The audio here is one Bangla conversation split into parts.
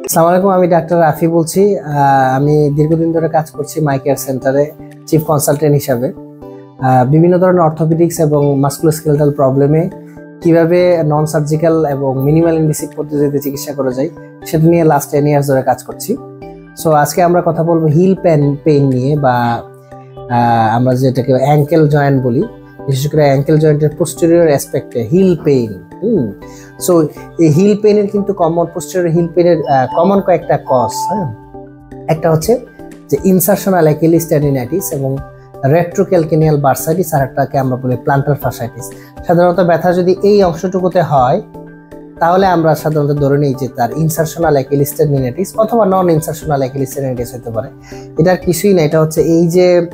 আসসালামু আলাইকুম, আমি ডাক্তার রাফি বলছি। আমি দীর্ঘদিন ধরে কাজ করছি মাইকেয়ার সেন্টারে চিফ কনসালটেন্ট হিসাবে। বিভিন্ন ধরনের অর্থোপেডিক্স এবং মাস্কুলোস্কেলেটাল প্রবলেমে কিভাবে নন সার্জিক্যাল এবং মিনিমাল ইনভেসিভ পদ্ধতিতে চিকিৎসা করা যায় সেটা নিয়ে লাস্ট 10 ইয়ার্স ধরে কাজ করছি। সো আজকে আমরা কথা বলবো হিল পেইন নিয়ে, বা আমরা যেটাকে অ্যাঙ্কেল জয়েন্ট বলি, বিশেষ করে অ্যাঙ্কেল জয়েন্টের পোস্টেরিয়র অ্যাসপেক্টে হিল পেইন। সো এই হিল পেইনের কিন্তু পোস্টেরিয়র হিল পেইনের কমন কয়েকটা কজ। একটা হচ্ছে যে ইনসারশনাল অ্যাকিলিস টেন্ডিনাইটিস এবং রেট্রোক্যালকেনিয়াল বার্সাইটিস, আর একটাকে আমরা বলি প্লান্টার ফাসাইটিস। সাধারণত ব্যথা যদি এই অংশটুকুতে হয় তাহলে আমরা সাধারণত ধরে নিই যে তার ইনসারশনাল অ্যাকিলিস টেন্ডিনাইটিস অথবা নন ইনসারশনাল অ্যাকিলিস টেন্ডিনাইটিস হতে পারে। এটার কিছুই না, এটা হচ্ছে এই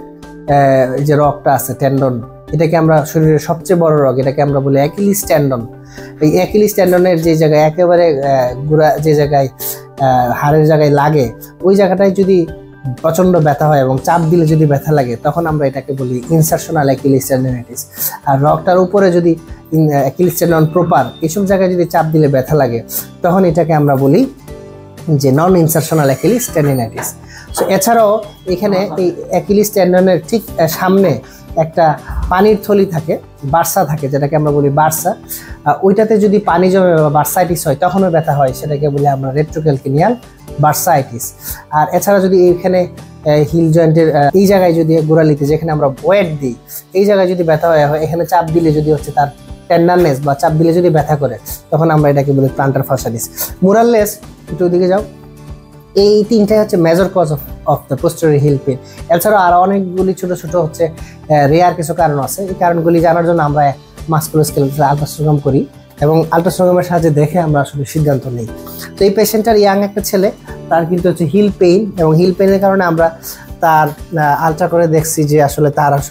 যে রগটা আছে টেন্ডন, এটাকে আমরা শরীরের সবচেয়ে বড় রগ, এটাকে আমরা বলি অ্যাকিলিস টেন্ডন। এই অ্যাকিলিস টেন্ডনের যে জায়গায় একেবারে গোড়া, যে জায়গায় হাড়ের জায়গায় লাগে, ওই জায়গাটায় যদি প্রচন্ড ব্যথা হয় এবং চাপ দিলে যদি ব্যথা লাগে, তখন আমরা এটাকে বলি ইনসারশনাল অ্যাকিলিস টেন্ডিনাইটিস। আর রগটার উপরে যদি অ্যাকিলিস টেন্ডন প্রপার, এইসব জায়গায় যদি চাপ দিলে ব্যথা লাগে, তখন এটাকে আমরা বলি যে non insertional Achilles tendinitis. So এছাড়াও এখানে এই অ্যাকিলিস টেন্ডনের ঠিক সামনে একটা পানির থলি থাকে, বার্সা থাকে, যেটাকে আমরা বলি বার্সা। ওইটাতে যদি পানি জমে বা বার্সাইটিস হয় তখনও ব্যথা হয়, সেটাকে বলি আমরা রেট্রোক্যালকেনিয়াল বার্সাইটিস। আর এছাড়া যদি এইখানে হিল জয়েন্টের এই জায়গায় যদি গোড়ালিতে, যেখানে আমরা ওয়েট দিই, এই জায়গায় যদি ব্যথা হয়, এখানে চাপ দিলে যদি হচ্ছে তার টেন্ডারনেস বা চাপ দিলে যদি ব্যথা করে, তখন আমরা এটাকে বলি প্লান্টার ফাসাইটিস। মোরাললেস, একটু ওদিকে যাও, এই তিনটাই হচ্ছে major cause of the posterior heel pain. এছাড়াও আরও অনেকগুলি ছোট ছোট হচ্ছে রেয়ার কিছু কারণ আছে। এই কারণগুলি জানার জন্য আমরা মাস্কুলোস্কেলেটাল আল্ট্রাসোনোগ্রাম করি এবং আল্ট্রাসোনোগ্রামের সাহায্যে দেখে আমরা আসলে সিদ্ধান্ত নিই। তো এই পেশেন্টটার ইয়াং একটা ছেলে, তার কিন্তু হচ্ছে হিল পেইন, এবং হিল পেইনের কারণে আমরা তার আলট্রা করে দেখছি যে আসলে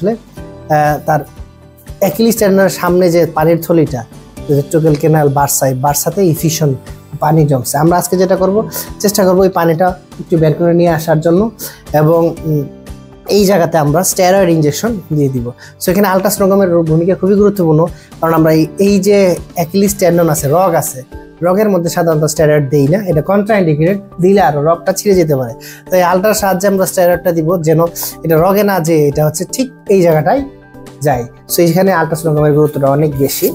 তার অ্যাকিলিস টেন্ডনের সামনে যে পানির থলিটা, রেট্রোক্যালকেনিয়াল বার্সাতে ইফিশন পানি জমছে। আমরা আজকে যেটা চেষ্টা করবো ওই পানিটা একটু বের করে নিয়ে আসার জন্য, এবং এই জায়গাতে আমরা স্টেরয়েড ইনজেকশন দিয়ে দিব। সো এখানে আল্ট্রাসোনোগ্রামের ভূমিকা খুবই গুরুত্বপূর্ণ, কারণ আমরা এই যে অ্যাকিলিস টেন্ডন আছে, রগ আছে, রগের মধ্যে সাধারণত স্টেরয়েড দিই না, এটা কন্ট্রাইন্ডিকেটেড, দিলে আরও রগটা ছিঁড়ে যেতে পারে। তো এই আল্ট্রার সাহায্যে আমরা স্টেরয়েডটা দিব যেন এটা রগে না, যে এটা হচ্ছে ঠিক এই জায়গাটায় যায়। সো এখানে আল্ট্রাসোনোগ্রামের গুরুত্বটা অনেক বেশি।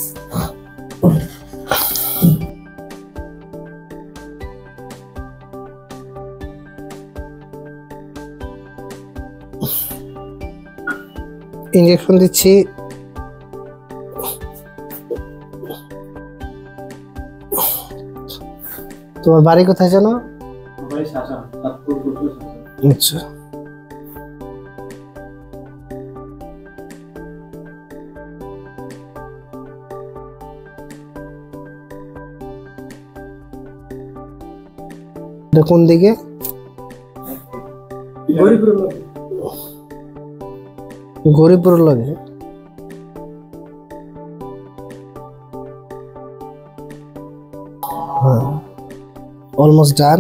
ইনজেকশন দিচ্ছি, তোমার বাড়ি কোথায় জানো? আচ্ছা, কোন দিকে? গরিবপুর লাগে। Almost done.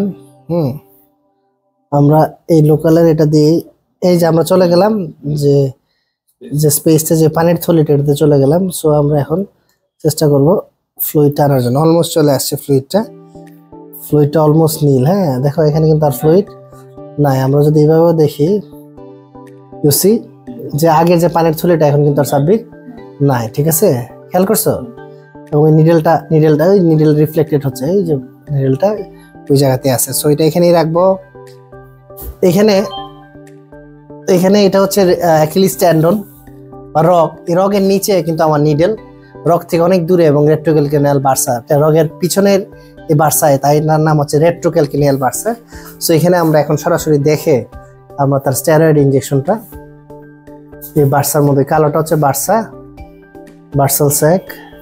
আমরা এই লোকালের এটা দিয়ে, এই যে আমরা চলে গেলাম যে স্পেসটা, যে পানির থলিটা, এটাতে চলে গেলাম। সো আমরা এখন চেষ্টা করব ফ্লুইডটা আনার জন্য। অলমোস্ট চলে আসছে ফ্লুইডটা অলমোস্ট নীল। হ্যাঁ, দেখো এখানে কিন্তু আর ফ্লুইড নাই। আমরা যদি এইভাবেও দেখি, ইউসি যে আগের যে পানির থলিটা এখন কিন্তু আর সাবমিট নাই। ঠিক আছে, খেয়াল করছো? এবং এই নিডেলটা ওই নিডেল রিফ্লেক্টেড হচ্ছে, এই যে নিডেলটা ওই জায়গাতে আছে। সো এটা এখানেই রাখবো। এখানে এটা হচ্ছে অ্যাকিলিস টেন্ডন বা রগ। এই রগের নিচে কিন্তু আমার নিডেল, রগ থেকে অনেক দূরে, এবং রেট্রোক্যালকেনিয়াল বার্সা, রগের পিছনের এই বার্সায়, তাই তার নাম হচ্ছে রেট্রোক্যালকেনিয়াল বার্সা। সো এখানে আমরা এখন সরাসরি দেখে আমরা তার স্টেরয়েড ইনজেকশনটা, এই বার্সার মধ্যে কালোটা হচ্ছে বার্সাল স্যাক।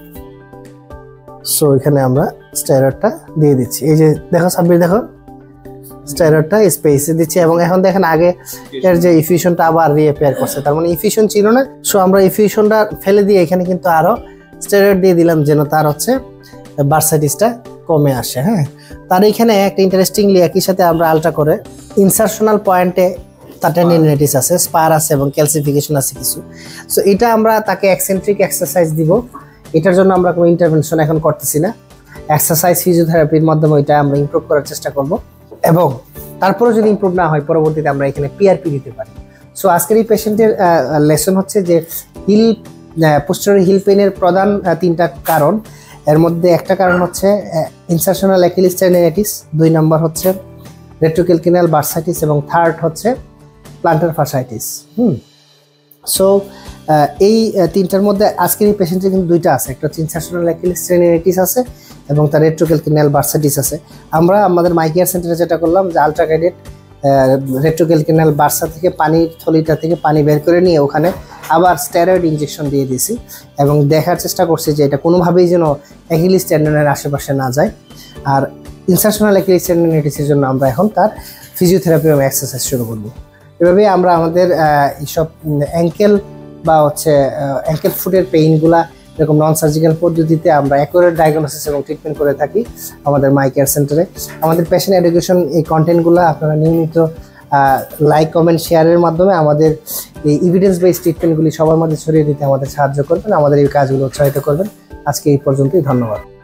সো এখানে আমরা স্টেরয়েডটা দিয়ে দিচ্ছি। এই যে দেখো সাব্বির, দেখো স্টেরয়েডটা স্পেসে দিচ্ছি, এবং এখন দেখেন আগে এর যে ইফিউশনটা আবার রিঅ্যাপিয়ার করছে, তার মানে ইফিউশন ছিল না। সো আমরা ইফিউশনটা ফেলে দিয়ে এখানে কিন্তু আরো স্টেরয়েড দিয়ে দিলাম যেন তার হচ্ছে বার্সাইটিসটা কমে আসে। হ্যাঁ, তার এখানে একটা ইন্টারেস্টিংলি একই সাথে আমরা আলট্রা করে ইনসারশনাল পয়েন্টে তার টেন্ডিনাইটিস আছে, স্পার আছে এবং ক্যালসিফিকেশন আছে কিছু। সো এটা আমরা তাকে এক্সেন্ট্রিক এক্সারসাইজ দিব, এটার জন্য আমরা কোনো ইন্টারভেনশন এখন করতেছি না। এক্সারসাইজ ফিজিওথেরাপির মাধ্যমে ওইটা আমরা ইমপ্রুভ করার চেষ্টা করব এবং তারপরে যদি ইমপ্রুভ না হয় পরবর্তীতে আমরা এখানে পিআরপি দিতে পারি। সো আজকের এই পেশেন্টের লেসন হচ্ছে যে হিল পোস্টেরিয়র হিল পেইনের প্রধান 3টা কারণ। এর মধ্যে একটা কারণ হচ্ছে ইনসারশনাল অ্যাকিলিস টেন্ডিনাইটিস, 2 নম্বর হচ্ছে রেট্রোক্যালকিনাল বার্সাইটিস এবং থার্ড হচ্ছে প্লান্টার ফাসাইটিস। সো এই 3টার মধ্যে আজকের এই পেশেন্টের কিন্তু 2টা আছে, একটা হচ্ছে ইনসারশনাল অ্যাকিলিস টেন্ডিনাইটিস আছে এবং তার রেট্রোক্যালকিনাল বার্সাইটিস আছে। আমরা আমাদের মাইকেয়ার সেন্টারে যেটা করলাম যে আলট্রা গাইডেড রেট্রোক্যালকিনাল বার্সা থেকে পানির থলিটা থেকে পানি বের করে নিয়ে ওখানে আবার স্টেরয়েড ইনজেকশন দিয়ে দিয়েছি এবং দেখার চেষ্টা করছি যে এটা কোনোভাবেই যেন অ্যাকিলিস টেন্ডনের আশেপাশে না যায়। আর ইনসারশনাল অ্যাকিলিস টেন্ডিনাইটিসের জন্য আমরা এখন তার ফিজিওথেরাপি এবং এক্সারসাইজ শুরু করব। এভাবে আমরা আমাদের এইসব অ্যাঙ্কেল বা হচ্ছে অ্যাঙ্কেল ফুটের পেইনগুলা এরকম নন সার্জিক্যাল পদ্ধতিতে আমরা অ্যাকুরেট ডায়াগনোসিস এবং ট্রিটমেন্ট করে থাকি আমাদের মাইকেয়ার সেন্টারে। আমাদের পেশেন্ট এডুকেশন এই কন্টেন্টগুলো আপনারা নিয়মিত লাইক কমেন্ট শেয়ারের মাধ্যমে আমাদের এই এভিডেন্স বেসড ট্রিটমেন্টগুলি সবার মধ্যে ছড়িয়ে দিতে আমাদের সাহায্য করবেন, আমাদের এই কাজগুলো উৎসাহিত করবেন। আজকে এই পর্যন্তই, ধন্যবাদ।